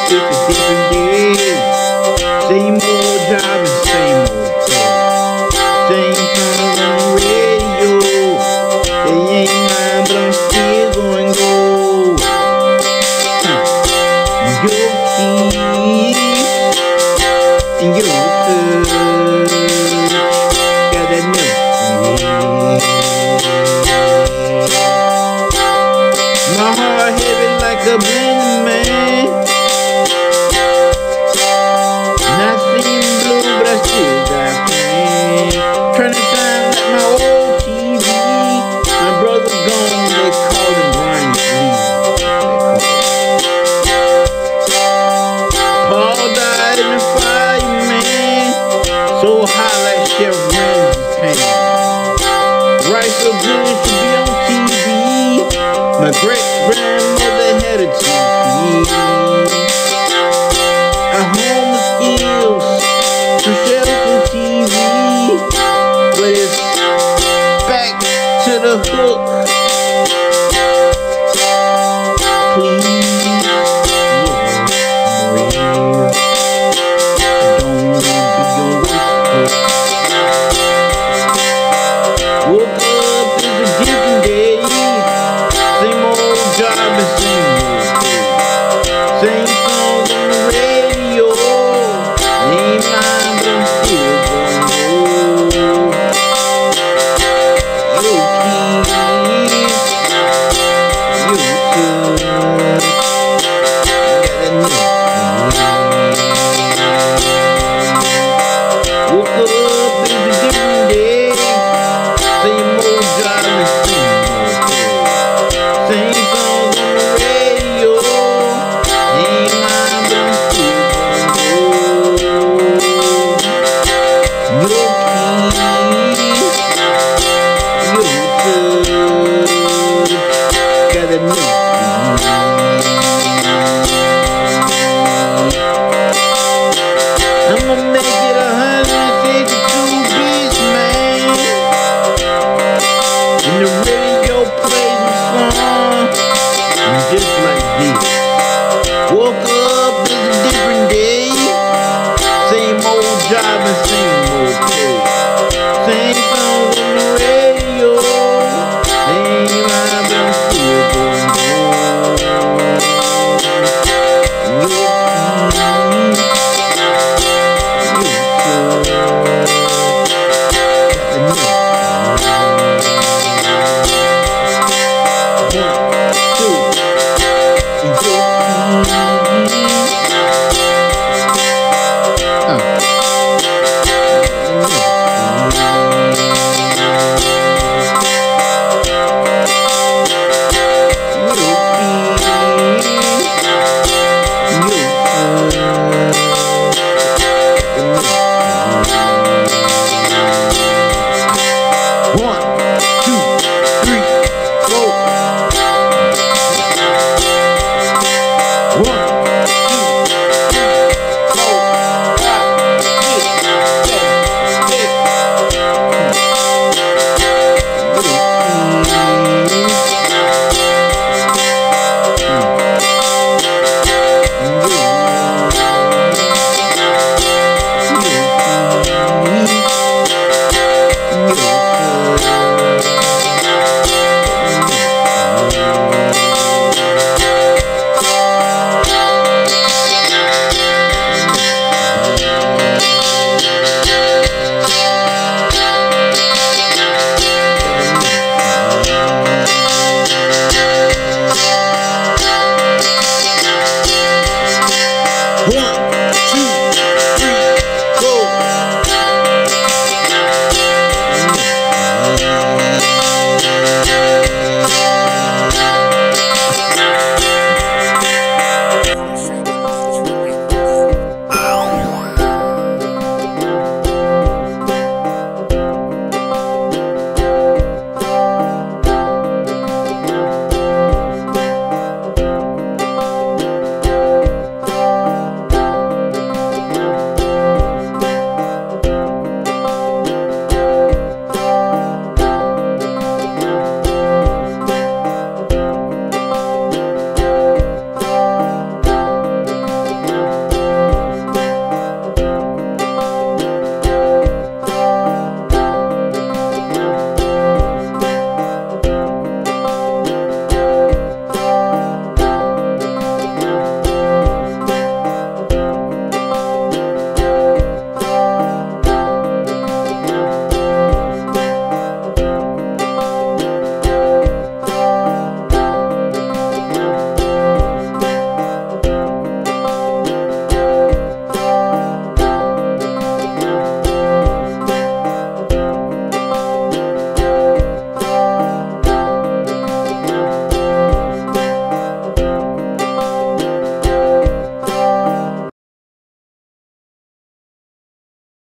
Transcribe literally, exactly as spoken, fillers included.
It's a different day. Same old job and same old pay. Same songs on the radio. They ain't mine, but I'm still going gold. Huh. Your keys and your touch got that milk. My heart heavy like a blender, man. Not seeing blue, but I still got pain. Turn it down like my old T V. My brother gone, they called him Brian Lee. Paul died in the fire, man. So hot like Chef Ramsay's pan. Right so good it should be on T V. My great grandmother had a T V.